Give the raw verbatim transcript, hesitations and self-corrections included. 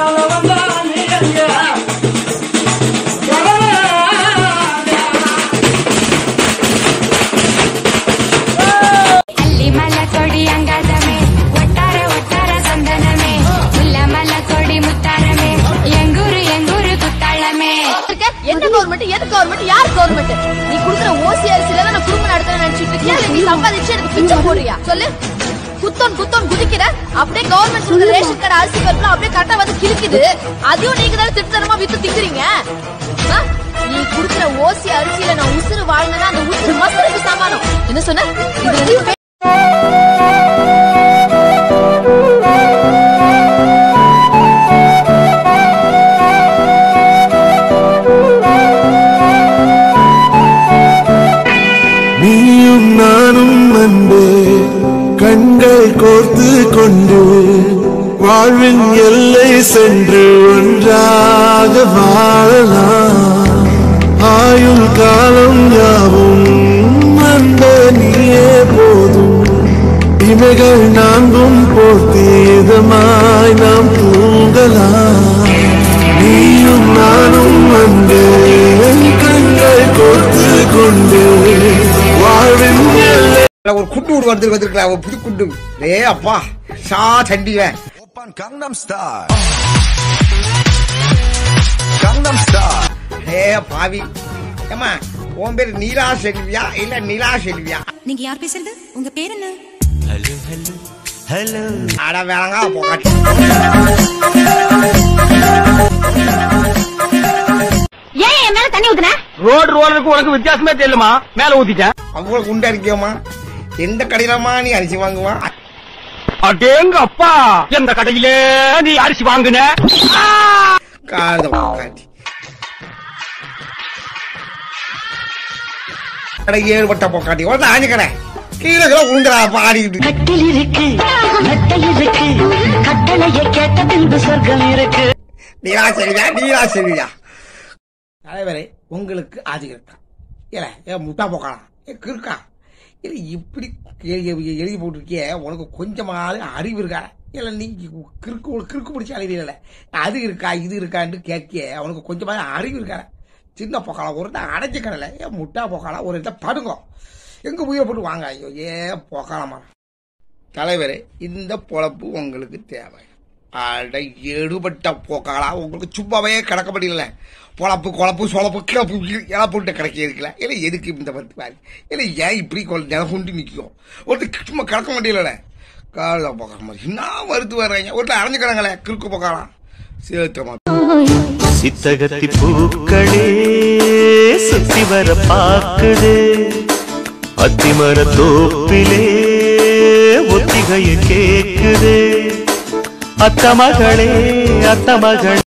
என்ன கவர்மெண்ட் எது கவர்மெண்ட் யார் கவர்மெண்ட் நீ குடுக்குற ஓசி அரிசில தான் நான் குடும்பம் நடத்துறேன்னு நினைச்சிட்டு இருக்கியா இல்ல நீ சம்பாதிச்சு எனக்கு பிச்சை போடுறியா சொல்லு குத்தம் குத்தம் குதிக்கிற அப்படியே கவர்மெண்ட் சொல்ற ரேஷன் கடை அரிசி பருப்புல அப்படியே கரெக்டா வந்து கிழிக்குது அதையும் நீங்க தான் திட்டத்தனமா வித்து திக்கிறீங்க நீ குடுக்குற ஓசி அரிசியில நான் உசுறு வாழ்ந்தா அந்த உசுறு மசருக்கு சமானம் என்ன சொன்ன இது நீயும் நானும் அன்பே கண்கள் கோர்த்து கொண்டு வாழ்வின் எல்லை சென்று ஒன்றாக வாழலாம் ஆயுள் காலம் யாவும் அன்பே நீயே போதும் இமைகள் நான்கும் போர்த்தீதமாய் நாம் தூங்கலாம் நீயும் நானும் அன்பே கண்கள் கோர்த்து கொண்டு ஒரு குண்டு வருது வந்திருக்கலாம் ஒரு புது குண்டு ஏ அப்பா சா சண்டிவன் Gangnam Style Gangnam Style ஏ பாவி ஏமா உன் பேர் நீலா செல்வியா இல்ல நிலா செல்வியா நீங்க யார் பேசுறது உங்க பேர் என்ன Hello hello hello அட வேணாங்க போகாட்டி ஏன் என் மேல தண்ணி ஊத்துன ரோடு ரோலுக்கு உனக்கு வித்தியாசமே தெரியலமா மேல ஊத்திட்டேன் அவ்வளவு குண்டா இருக்கியம்மா எந்த கடையிலமா நீ அரிசி வாங்குவான் அடேங்க அப்பா எந்த கடையிலே நீ அரிசி வாங்குன காத போகாட்டி கடை ஏழுபட்ட போக்காட்டி உடனே ஆஞ்சு கடை கீழே கிலோ உளுந்துடா பாடிக்கிட்டு கட்டில் இருக்கு மெத்தை இருக்கு கட்டளையை கேட்ட பின்பு சொர்க்கம் இருக்கு நீலா செல்வியா நீலா செல்வியா தலைவரே உங்களுக்கு ஆதி இருக்கா இல்ல ஏன் முட்டா போக்கலாம் ஏ கிருக்கா இல்ல இப்படி எழுதி போட்டிருக்கிய உனக்கு கொஞ்சமாவது அறிவு இருக்கா இல்ல நீ கிறுக்கு கிறுக்கு பிடிச்ச அறிவு இல்ல அது இருக்கா இது இருக்கான்னு கேட்க உனக்கு கொஞ்சமாவது அறிவு இருக்கா சின்ன போக்கலாம் ஒரு தான் அடைஞ்சு கடல ஏன் முட்டா போக்கலாம் ஒரு இடத்த படுங்க எங்க உயிரை போட்டு வாங்க ஐயோ ஏன் போக்கலாமா தலைவரே இந்த பொழப்பு உங்களுக்கு தேவை அட எடுபட்ட போக்காளா உங்களுக்கு சும்மாவே கிடக்க முடியல பொழப்பு குழப்பு சொலப்பு கிளப்பு இழப்புட்ட கிடைக்க இருக்கல இல்லை எதுக்கு இந்த பத்து பாரு இல்லை ஏன் இப்படி நிலப்புண்டு நிற்கும் ஒருத்தர் சும்மா கிடக்க முடியல கால போக்கிற மாதிரி என்ன மறுத்து வர்றீங்க ஒருத்தர் அடைஞ்சுக்கிறாங்களே கிறுக்கு போக்கலாம் சேர்த்த சித்தகத்தி பூக்களே சுத்தி வர பாக்குது அத்திமர தோப்பிலே ஒத்திகைய கேக்குது அத்த மகளே அத்த மகள்